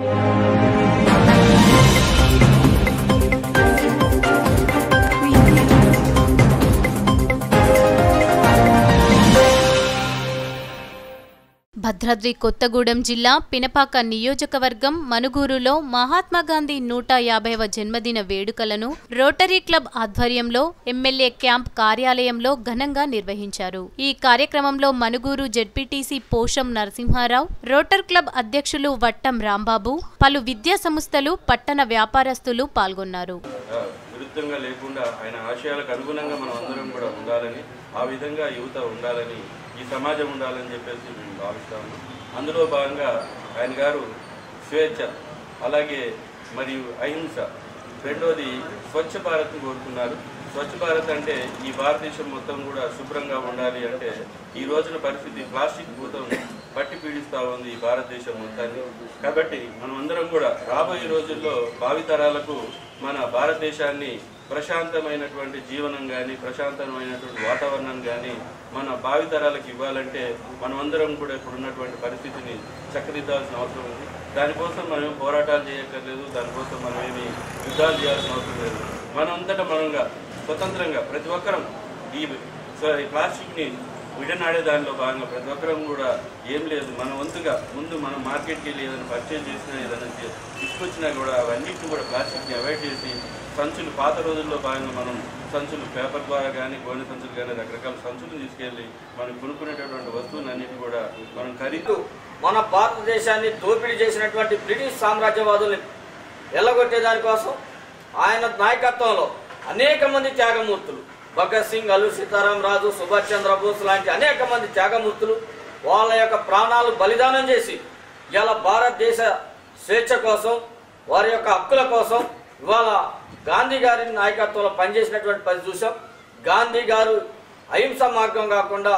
భద్రాద్రి కొత్తగూడెం జిల్లా పినపాక నియోజకవర్గం మనుగూరులో మహాత్మాగాంధీ 150వ జన్మదిన వేడుకలను రోటరీ క్లబ్ ఆధ్వర్యంలో ఎమ్మెల్యే క్యాంప్ కార్యాలయంలో ఘనంగా నిర్వహించారు. ఈ కార్యక్రమంలో Manuguru ZPTC Posham Narasimha Rao, rotary club అధ్యక్షులు వట్టం రాంబాబు, పలు విద్యా సంస్థలు, పట్టణ వ్యాపారస్తులు పాల్గొన్నారు. విరుద్ధంగా లేకుండా ఆయన ఆశయాలకు అనుగుణంగా మనం అందరం కూడా ఉండాలని, ఆ విధంగా యువత ఉండాలని, ఈ సమాజం ఉండాలని చెప్పేసి మేము భావిస్తాము. అందులో భాగంగా ఆయన గారు స్వేచ్ఛ, అలాగే మరియు అహింస, రెండోది స్వచ్ఛ భారత్ని కోరుకున్నారు. స్వచ్ఛ భారత్ అంటే ఈ భారతదేశం మొత్తం కూడా శుభ్రంగా ఉండాలి. అంటే ఈ రోజున పరిస్థితి ప్లాస్టిక్ భూతం పట్టి పీడిస్తూ ఉంది ఈ భారతదేశం మొత్తాన్ని. కాబట్టి మనం అందరం కూడా రాబోయే రోజుల్లో భావితరాలకు మన భారతదేశాన్ని ప్రశాంతమైనటువంటి జీవనం కానీ, ప్రశాంతమైనటువంటి వాతావరణం కానీ మన భావితరాలకు ఇవ్వాలంటే మనమందరం కూడా ఇప్పుడు ఉన్నటువంటి పరిస్థితిని చక్కదిద్దాల్సిన అవసరం ఉంది. దానికోసం మనం పోరాటాలు చేయక్కర్లేదు, దానికోసం మనం ఏమి యుద్ధాలు చేయాల్సిన అవసరం లేదు. మనంతటా మనంగా స్వతంత్రంగా ప్రతి ఒక్కరం ఈ ప్లాస్టిక్ని విడనాడే దానిలో భాగంగా ప్రతి ఒక్కరం కూడా ఏం లేదు మన వంతుగా ముందు మనం మార్కెట్కి వెళ్ళి ఏదైనా పర్చేజ్ చేసినా, ఏదైనా తీసుకొచ్చినా కూడా అవన్నిటిని కూడా ప్లాస్టిక్ని అవాయిడ్ చేసి సంచులు, పాత రోజుల్లో భాగంగా మనం సంచులు పేపర్ ద్వారా కానీ, గోనె సంచులు కానీ రకరకాల సంచులు తీసుకెళ్ళి మనం కొనుక్కునేటటువంటి వస్తువులన్నిటిని కూడా మనం ఖరీదు. మన భారతదేశాన్ని దోపిడీ చేసినటువంటి బ్రిటిష్ సామ్రాజ్యవాదుల్ని ఎల్లగొట్టే దానికోసం ఆయన నాయకత్వంలో అనేక మంది త్యాగమూర్తులు, భగత్ సింగ్, అల్లూరి సీతారామరాజు, సుభాష్ చంద్రబోస్ లాంటి అనేక మంది త్యాగమూర్తులు వాళ్ళ యొక్క ప్రాణాలు బలిదానం చేసి ఇలా భారతదేశ స్వేచ్ఛ కోసం, వారి యొక్క హక్కుల కోసం ఇవాళ గాంధీ గారి నాయకత్వంలో పనిచేసినటువంటి పని చూసాం. గాంధీ గారు అహింసా మార్గం కాకుండా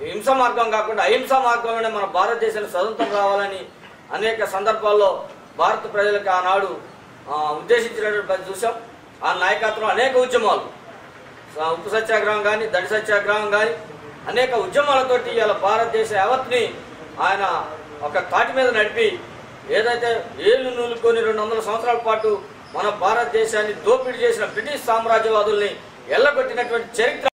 అహింసా మార్గంలోనే మన భారతదేశానికి స్వతంత్రం రావాలని అనేక సందర్భాల్లో భారత ప్రజలకు ఆనాడు ఉద్దేశించినటువంటి పని చూసాం. ఆ నాయకత్వంలో అనేక ఉద్యమాలు, ఉప్పు సత్యాగ్రహం కానీ, దండి సత్యాగ్రహం కానీ అనేక ఉద్యమాలతోటి ఇలా భారతదేశ యావత్ని ఆయన ఒక తాటి మీద నడిపి ఏదైతే ఏళ్ళు నూలుకొని 200 సంవత్సరాల పాటు మన భారతదేశాన్ని దోపిడీ చేసిన బ్రిటిష్ సామ్రాజ్యవాదుల్ని ఎల్లగొట్టినటువంటి చరిత్ర